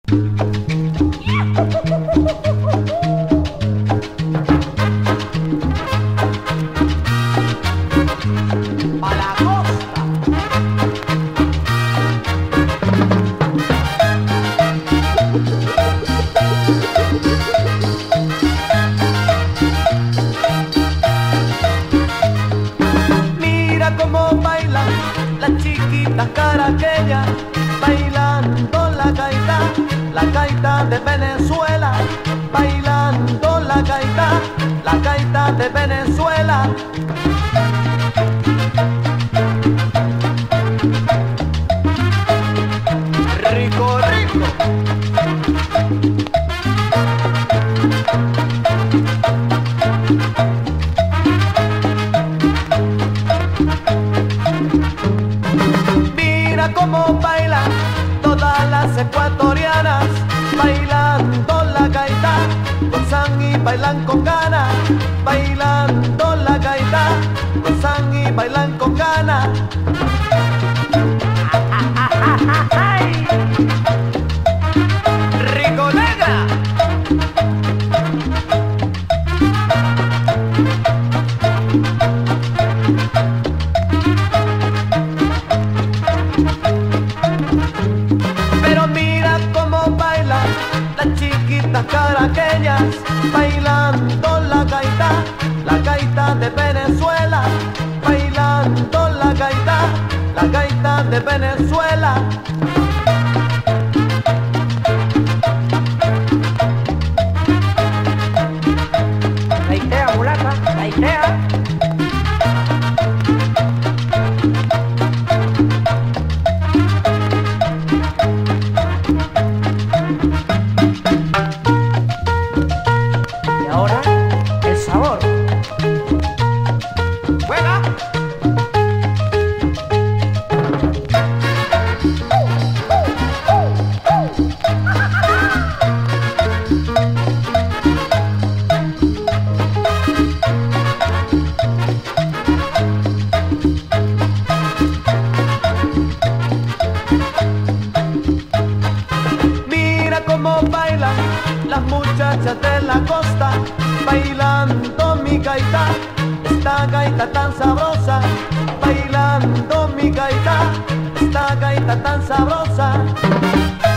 A la costa. Mira cómo bailan las chiquitas caraqueñas, bailando la gaita de Venezuela, bailando la gaita de Venezuela. Rico, rico. Mira cómo bailan todas las ecuatorianas, bailando la gaita, gozan y bailan con ganas, bailando la gaita, gozan y bailan con ganas. Rico negra. Pero mira cómo bailan las chiquitas caraqueñas, bailando la gaita de Venezuela, bailando la gaita de Venezuela. Gaitea, mulata, gaitea. Y ahora, el sabor. ¡Buena! Mira cómo bailan las muchachas de la costa, bailando mi gaita, esta gaita tan sabrosa, bailando mi gaita, esta gaita tan sabrosa.